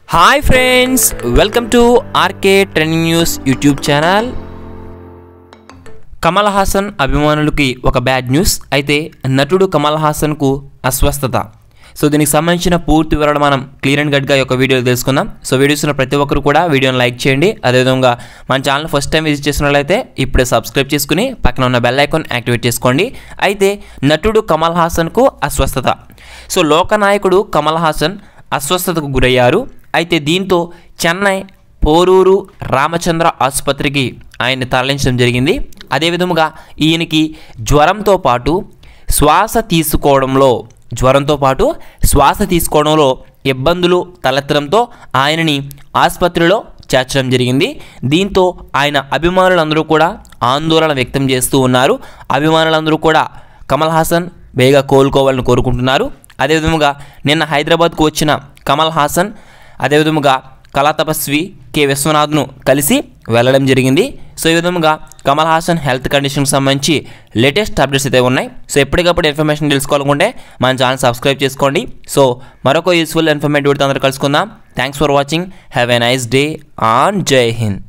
Hi friends, welcome to RK trending news YouTube channel. Kamal Haasan అభిమానులకి ఒక bad news. అయితే నటుడు కమల్ హాసన్కు అస్వస్థత. సో దీనికి సంబంధించిన పూర్తి వివరాలు మనం క్లియర్ అండ్ గట్గా ఒక వీడియోలో తెలుసుకుందాం. సో వీడియోస్ ఉన్న ప్రతి ఒక్కరు కూడా వీడియోని లైక్ చేయండి. అదేవిధంగా మన ఛానల్ ఫస్ట్ టైం విజిట్ చేసినట్లయితే ఇప్పుడే సబ్స్క్రైబ్ చేసుకుని పక్కన ఉన్న బెల్ ఐకాన్ యాక్టివేట్ చేసుకోండి. అయితే నటుడు కమల్ హాసన్కు అస్వస్థత. సో లోకనాయకుడు కమల్ హాసన్ అస్వస్థతకు గురయ్యారు. అయితే దీంతో చెన్నై పోరూరు రామచంద్ర ఆసుపత్రికి ఆయన్ని తరలించడం జరిగింది. అదేవిధముగా ఈయనకి జ్వరంతో పాటు శ్వాస తీసుకోవడంలో ఇబ్బందులు తలెత్తడంతో ఆయనని ఆసుపత్రిలో చేర్చడం జరిగింది. దీంతో ఆయన అభిమానులందరూ కూడా ఆందోళన వ్యక్తం చేస్తూ ఉన్నారు. అభిమానులందరూ కూడా కమల్ హాసన్ బేగా కోలుకోవాలని కోరుకుంటున్నారు. అదేవిధముగా నిన్న హైదరాబాద్కు వచ్చిన కమల్ హాసన్ అదేవిధముగా కళా తపస్వి కె విశ్వనాథ్ను కలిసి వెళ్ళడం జరిగింది. సో ఈ విధముగా కమల్ హాసన్ హెల్త్ కండిషన్కి సంబంధించి లేటెస్ట్ అప్డేట్స్ అయితే ఉన్నాయి. సో ఎప్పటికప్పుడు ఇన్ఫర్మేషన్ తెలుసుకోవాలనుకుంటే మన ఛానల్ సబ్స్క్రైబ్ చేసుకోండి. సో మరొక యూస్ఫుల్ ఇన్ఫర్మేటివ్ వీడియోతో అందరూ కలుసుకుందాం. Thanks for watching. Have a nice day on జై హింద్.